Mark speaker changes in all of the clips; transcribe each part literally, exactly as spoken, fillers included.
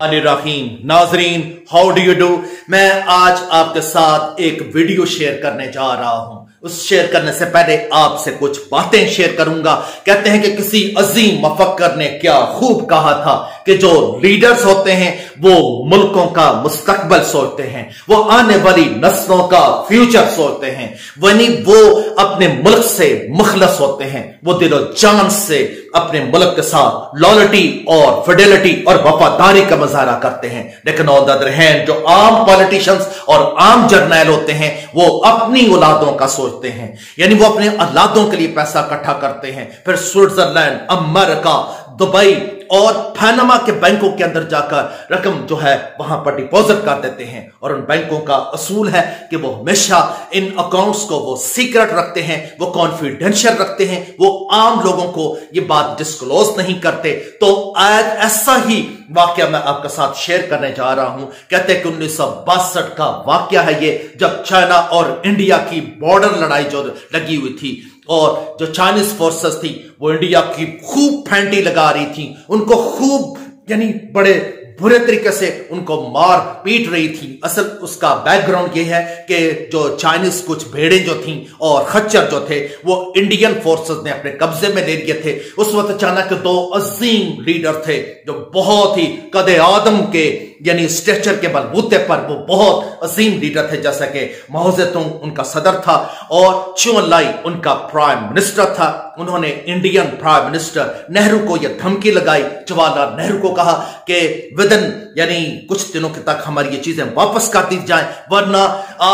Speaker 1: रहीम नाजरीन, how do you do. मैं आज आपके साथ एक वीडियो शेयर करने जा रहा हूं। उस शेयर करने से पहले आपसे कुछ बातें शेयर करूंगा। कहते हैं कि किसी अजीम मफक्कर ने क्या खूब कहा था कि जो लीडर्स होते हैं वो मुल्कों का मुस्तकबल सोचते हैं, वो आने वाली नस्लों का फ्यूचर सोचते हैं, वनी वो अपने मुल्क से मुखलस होते हैं, वो दिलो जान से अपने मुल्क के साथ लॉयल्टी और फिडेलिटी और वफादारी का मुजाहरा करते हैं। लेकिन ऑन द अदर हैंड जो आम पॉलिटिशियंस और आम जर्नैल होते हैं वो अपनी औलादों का सोचते हैं, यानी वो अपने औलादों के लिए पैसा इकट्ठा करते हैं, फिर स्विट्जरलैंड, अमेरिका, दुबई और पनामा के बैंकों के अंदर जाकर रकम जो है वहां पर डिपॉजिट कर देते हैं। और उन बैंकों का असूल है कि वो हमेशा इन अकाउंट्स को वो सीक्रेट रखते हैं, वो कॉन्फिडेंशियल रखते हैं, वो आम लोगों को ये बात डिस्क्लोज नहीं करते। तो आज ऐसा ही वाकया मैं आपके साथ शेयर करने जा रहा हूं। कहते हैं कि उन्नीस सौ बासठ का वाकया है ये, जब चाइना और इंडिया की बॉर्डर लड़ाई जो लगी हुई थी और जो चाइनीज फोर्सेस थी वो इंडिया की खूब फेंटी लगा रही थी, उनको खूब यानी बड़े बुरे तरीके से उनको मार पीट रही थी। असल उसका बैकग्राउंड ये है कि जो चाइनीज कुछ भेड़ें जो थीं और खच्चर जो थे वो इंडियन फोर्सेस ने अपने कब्जे में ले लिए थे। उस वक्त चाइना के दो अजीम लीडर थे जो बहुत ही कदे आदम के यानी स्ट्रेचर के बलबूते पर वो बहुत अजीम लीडर थे, जैसा कि माओ जेतुंग उनका सदर था और चू एनलाई उनका प्राइम मिनिस्टर था। उन्होंने इंडियन प्राइम मिनिस्टर नेहरू को यह धमकी लगाई, जवाहरलाल नेहरू को कहा कि विदिन यानी कुछ दिनों के तक हमारी ये चीजें वापस कर दी जाएं, वरना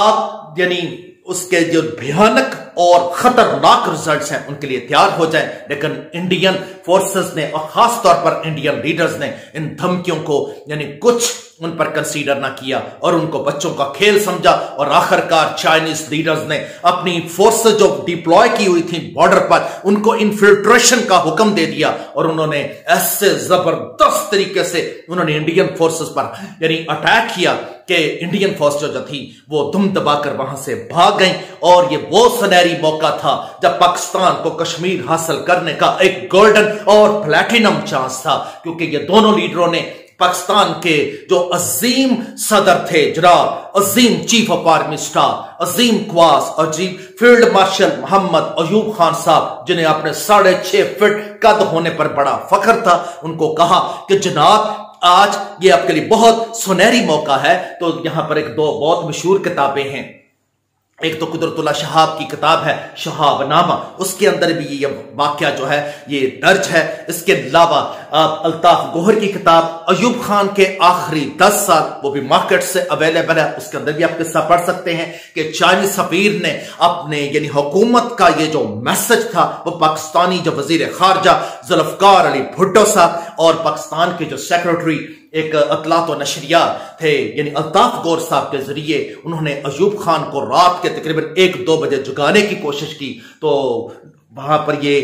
Speaker 1: आप यानी उसके जो भयानक और खतरनाक रिजल्ट्स हैं उनके लिए तैयार हो जाएं। लेकिन इंडियन फोर्सेस ने और खास तौर पर इंडियन लीडर्स ने इन धमकियों को यानी कुछ उन पर कंसीडर ना किया और उनको बच्चों का खेल समझा। और आखिरकार चाइनीज लीडर्स ने अपनी फोर्सेस जो डिप्लॉय की हुई थी बॉर्डर पर उनको इन्फिल्ट्रेशन का हुक्म दे दिया और उन्होंने ऐसे जबरदस्त तरीके से उन्होंने इंडियन फोर्सेस पर यानी अटैक किया कि इंडियन फोर्स जो थी वो दुम दबाकर वहां से भाग गई। और ये वो सुनहरी मौका था जब पाकिस्तान को कश्मीर हासिल करने का एक गोल्डन और प्लैटिनम चांस था, क्योंकि ये दोनों लीडरों ने पाकिस्तान के जो अजीम सदर थे जनाब अजीम चीफ ऑफ आर्मी स्टाफ अजीम क्वास अजीम फील्ड मार्शल मोहम्मद अयूब खान साहब, जिन्हें अपने साढ़े छह फीट कद होने पर बड़ा फख्र था, उनको कहा कि जनाब आज ये आपके लिए बहुत सुनहरी मौका है। तो यहां पर एक दो बहुत मशहूर किताबें हैं, एक तो कुदरतुल्लाह शहाब की किताब है शहाबनामा, उसके अंदर भी ये वाकया जो है ये दर्ज है। इसके अलावा आप अल्ताफ गोहर की किताब अयूब खान के आखिरी दस साल वो भी मार्केट से अवेलेबल है, उसके अंदर भी आप किस्सा पढ़ सकते हैं कि चाइनीज सफीर ने अपने यानी हुकूमत का ये जो मैसेज था वो पाकिस्तानी जो वजीर खारजा जुल्फकार अली भुट्टो साहब और पाकिस्तान के जो सेक्रेटरी एक अतलात और नशरिया थे यानी अल्ताफ गौर साहब के जरिए उन्होंने अयूब खान को रात के तकरीबन एक दो बजे जगाने की कोशिश की। तो वहां पर ये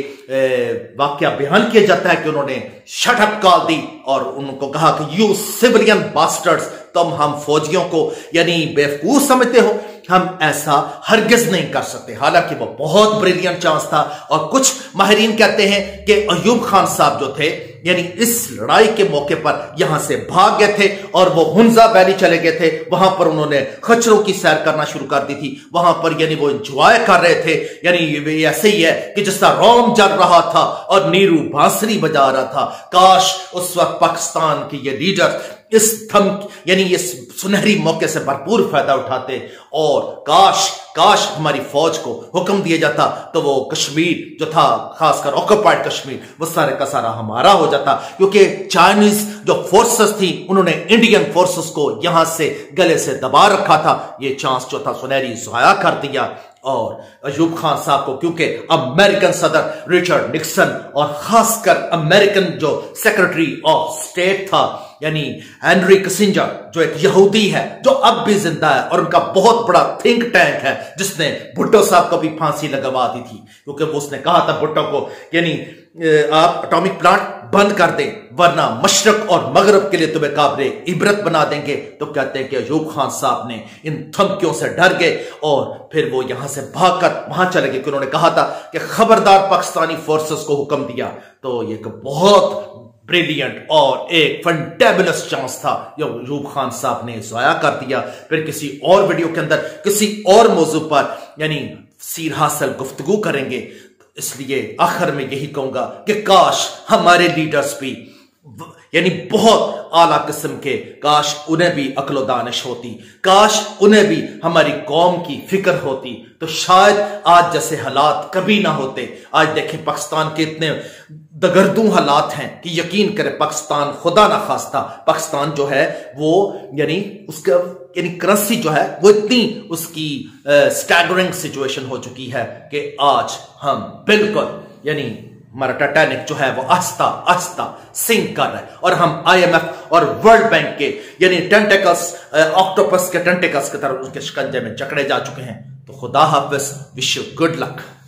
Speaker 1: वाकया बयान किया जाता है कि उन्होंने शट अप कॉल दी और उनको कहा कि यू सिविलियन बास्टर्ड्स, तुम हम फौजियों को यानी बेवकूफ समझते हो, हम ऐसा हरगिज नहीं कर सकते। हालांकि वो बहुत ब्रिलियंट चांस था और कुछ माहिरीन कहते हैं कि अयूब खान साहब जो थे यानी इस लड़ाई के मौके पर यहां से भाग गए थे और वो हुंजा वैली चले गए थे। वहां पर उन्होंने खच्चरों की सैर करना शुरू कर दी थी, वहां पर यानी वो एंजॉय कर रहे थे। यानी ऐसे ही है कि जिस तरह रोम जल रहा था और नीरू बांसुरी बजा रहा था। काश उस वक्त पाकिस्तान के ये लीडर इस थम यानी इस सुनहरी मौके से भरपूर फायदा उठाते और काश काश हमारी फौज को हुक्म दिया जाता तो वो कश्मीर जो था खासकर ऑक्युपाइड कश्मीर वो सारे का सारा हमारा हो जाता, क्योंकि चाइनीज जो फोर्सेस थी उन्होंने इंडियन फोर्सेस को यहां से गले से दबा रखा था। ये चांस जो था सुनहरी ज़ाया कर दिया। और अयूब खान साहब को क्योंकि अमेरिकन सदर रिचर्ड निक्सन और खासकर अमेरिकन जो सेक्रेटरी ऑफ स्टेट था यानी हेनरी किसिंजर जो एक यहूदी है जो अब भी जिंदा है और उनका बहुत बड़ा थिंक टैंक है जिसने भुट्टो साहब को भी फांसी लगवा दी थी, क्योंकि वो उसने कहा था भुट्टो को यानी आप एटॉमिक प्लांट बंद कर दें वरना मशरक और मगरब के लिए तुम्हें काबिल इबरत बना देंगे। तो कहते हैं कि अयूब खान साहब ने इन धमकियों से डर गए और फिर वो यहां से भागकर वहां चले गए कि उन्होंने कहा था कि खबरदार पाकिस्तानी फोर्सेस को हुक्म दिया। तो ये एक बहुत ब्रिलियंट और एक फंटेबुलस चांस था जो अयूब खान साहब ने ज़ाया कर दिया। फिर किसी और वीडियो के अंदर किसी और मौजू पर यानी सीर हासिल गुफ्तगू करेंगे। इसलिए आखिर में यही कहूंगा कि काश हमारे लीडर्स भी यानी बहुत आला किस्म के, काश उन्हें भी अक्ल व दानिश होती, काश उन्हें भी हमारी कौम की फिक्र होती, तो शायद आज जैसे हालात कभी ना होते। आज देखें पाकिस्तान के इतने दगरदू हालात हैं कि यकीन करें पाकिस्तान खुदा ना खास्ता पाकिस्तान जो है वो यानी उसका यानी करेंसी जो है वो इतनी उसकी स्टैगरिंग सिचुएशन हो चुकी है कि आज हम बिल्कुल यानी हमारा टाइटैनिक जो है वो आस्ता आस्ता सिंक कर रहा है और हम आईएमएफ और वर्ल्ड बैंक के यानी टेंटिकल्स ऑक्टोपस के टेंटिकल्स की तरह उसके शिकंजे में जकड़े जा चुके हैं। तो खुदा हाफिज, विश यू गुड लक।